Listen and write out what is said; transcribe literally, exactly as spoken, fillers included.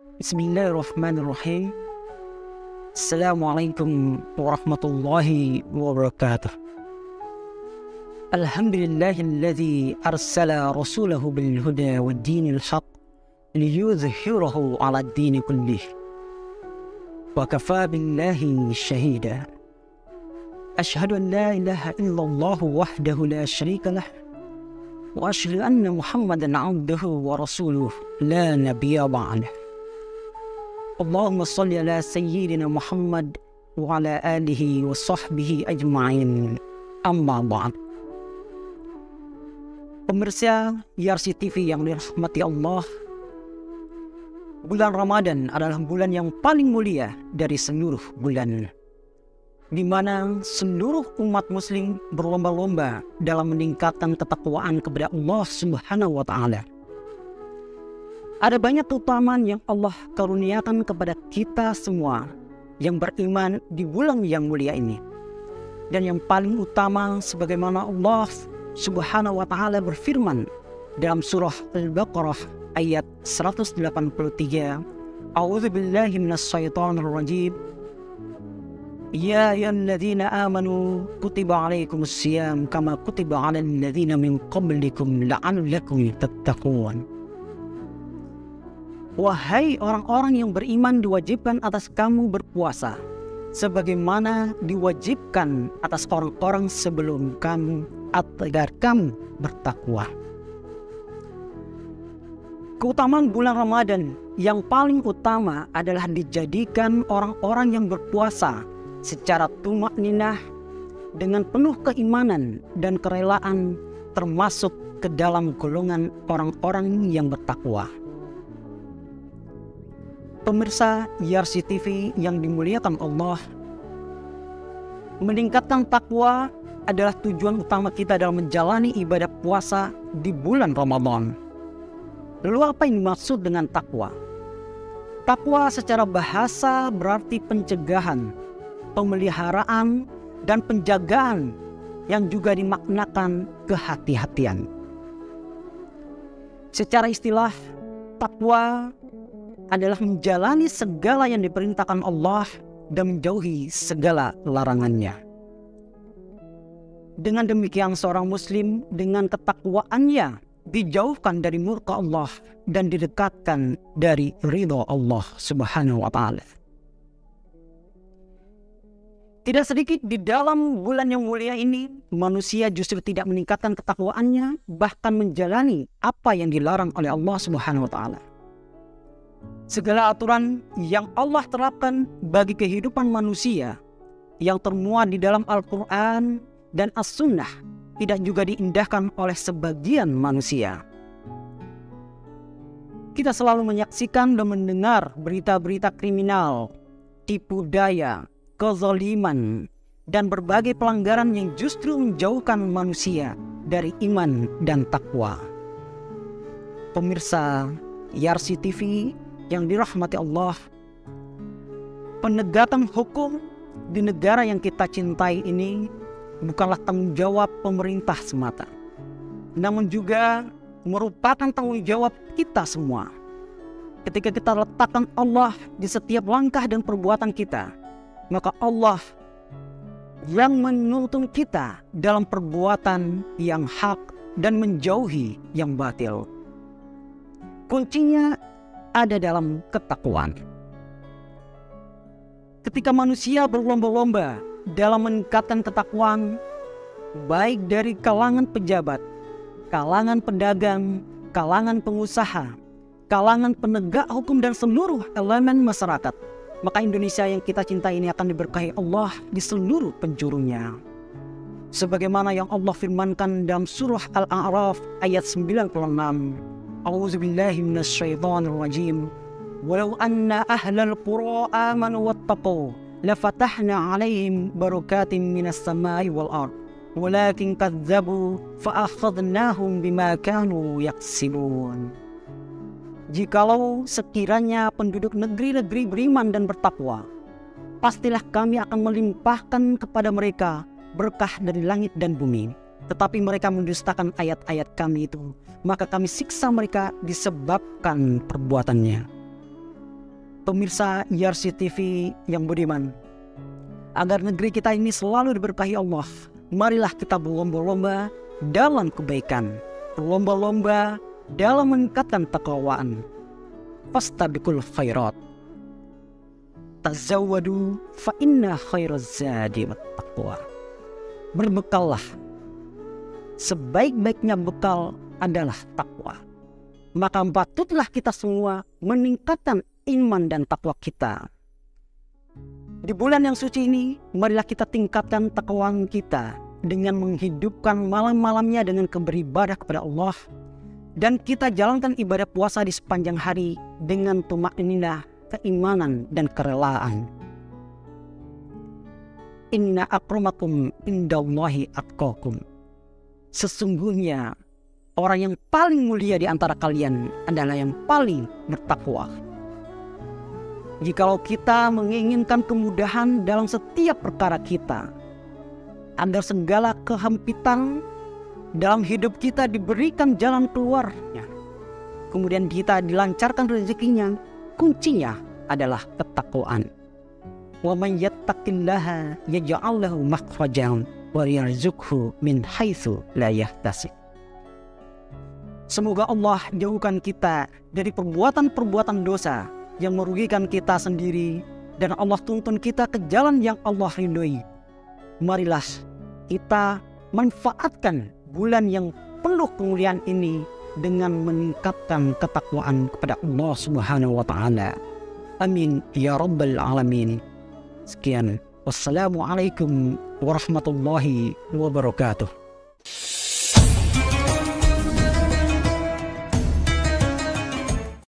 Bismillahirrahmanirrahim. Assalamualaikum warahmatullahi wabarakatuh. Alhamdulillahilladzi arsala rasulahu bil huda wad dinil haq liyuzhirahu 'ala ad-din kullih. Wa kafa billahi shahida. Asyhadu an la ilaha illallah wahdahu la syarika lah. Wa asyhadu anna Muhammadan 'abduhu wa rasuluh la nabiyya ba'dah. Allahumma salli ala sayyidina Muhammad wa ala alihi wa sahbihi ajma'in. Amma ba'd. Pemirsa Y R C T V yang dirahmati Allah, bulan Ramadan adalah bulan yang paling mulia dari seluruh bulan, di mana seluruh umat muslim berlomba-lomba dalam meningkatkan ketakwaan kepada Allah Subhanahu wa taala. Ada banyak keutamaan yang Allah karuniakan kepada kita semua yang beriman di bulan yang mulia ini. Dan yang paling utama, sebagaimana Allah Subhanahu wa taala berfirman dalam surah Al-Baqarah ayat seratus delapan puluh tiga, A'udzubillahi minasyaitonir rajim. Ya ayyuhalladzina amanu kutiba alaikumusiyam kama kutiba alal ladzina min qablikum la'allakum tattaqun. Wahai orang-orang yang beriman, diwajibkan atas kamu berpuasa sebagaimana diwajibkan atas orang-orang sebelum kamu agar kamu bertakwa. Keutamaan bulan Ramadan yang paling utama adalah dijadikan orang-orang yang berpuasa secara tumakninah dengan penuh keimanan dan kerelaan, termasuk ke dalam golongan orang-orang yang bertakwa. Pemirsa Y R C T V yang dimuliakan Allah, meningkatkan takwa adalah tujuan utama kita dalam menjalani ibadah puasa di bulan Ramadan. Lalu apa yang dimaksud dengan takwa? Takwa secara bahasa berarti pencegahan, pemeliharaan, dan penjagaan yang juga dimaknakan kehati-hatian. Secara istilah, takwa adalah menjalani segala yang diperintahkan Allah dan menjauhi segala larangannya. Dengan demikian seorang muslim dengan ketakwaannya dijauhkan dari murka Allah dan didekatkan dari ridha Allah Subhanahu wa taala. Tidak sedikit di dalam bulan yang mulia ini, manusia justru tidak meningkatkan ketakwaannya, bahkan menjalani apa yang dilarang oleh Allah Subhanahu wa taala. Segala aturan yang Allah terapkan bagi kehidupan manusia yang termuat di dalam Al-Quran dan As-Sunnah tidak juga diindahkan oleh sebagian manusia. Kita selalu menyaksikan dan mendengar berita-berita kriminal, tipu daya, kezaliman, dan berbagai pelanggaran yang justru menjauhkan manusia dari iman dan takwa. Pemirsa Y R C T V yang dirahmati Allah, penegakan hukum di negara yang kita cintai ini bukanlah tanggung jawab pemerintah semata, namun juga merupakan tanggung jawab kita semua. Ketika kita letakkan Allah di setiap langkah dan perbuatan kita, maka Allah yang menuntun kita dalam perbuatan yang hak dan menjauhi yang batil. Kuncinya ada dalam ketakwaan. Ketika manusia berlomba-lomba dalam meningkatkan ketakwaan, baik dari kalangan pejabat, kalangan pedagang, kalangan pengusaha, kalangan penegak hukum, dan seluruh elemen masyarakat, maka Indonesia yang kita cintai ini akan diberkahi Allah di seluruh penjurunya. Sebagaimana yang Allah firmankan dalam surah Al-A'raf ayat sembilan puluh enam, A'udzubillahi minasyaitonir rajim. Walau anna ahlal qura amanu wattaqu lafatahna 'alaihim barakatin minas samai wal ard walakin kadzdzabu fa akhadnahum bima kanu yaksibun. Jikalau sekiranya penduduk negeri-negeri beriman dan bertakwa, pastilah kami akan melimpahkan kepada mereka berkah dari langit dan bumi. Tetapi mereka mendustakan ayat-ayat kami itu, maka kami siksa mereka disebabkan perbuatannya. pemirsa Y R C T V yang budiman, agar negeri kita ini selalu diberkahi Allah, marilah kita berlomba-lomba dalam kebaikan, berlomba-lomba dalam meningkatkan takwaan. Fastabiqul khairat, tazawwadu fa inna khairaz zadi wattaqwa. Berbekallah, sebaik-baiknya bekal adalah takwa. Maka patutlah kita semua meningkatkan iman dan takwa kita. Di bulan yang suci ini, marilah kita tingkatkan takwa kita dengan menghidupkan malam-malamnya dengan beribadah kepada Allah, dan kita jalankan ibadah puasa di sepanjang hari dengan tumakninah, keimanan dan kerelaan. Inna akramakum indallahi atqakum. Sesungguhnya orang yang paling mulia di antara kalian adalah yang paling bertakwa. Jikalau kita menginginkan kemudahan dalam setiap perkara kita, agar segala kehempitan dalam hidup kita diberikan jalan keluarnya, kemudian kita dilancarkan rezekinya, kuncinya adalah ketakwaan. Wa man yattaqillaha yaj'al lahu makhrajan wa yarzuqhu min haitsu la yahtasib. Semoga Allah jauhkan kita dari perbuatan-perbuatan dosa yang merugikan kita sendiri, dan Allah tuntun kita ke jalan yang Allah ridhoi. Marilah kita manfaatkan bulan yang penuh kemuliaan ini dengan meningkatkan ketakwaan kepada Allah Subhanahu wa taala. Amin ya rabbal alamin. Sekian, wassalamualaikum warahmatullahi wabarakatuh.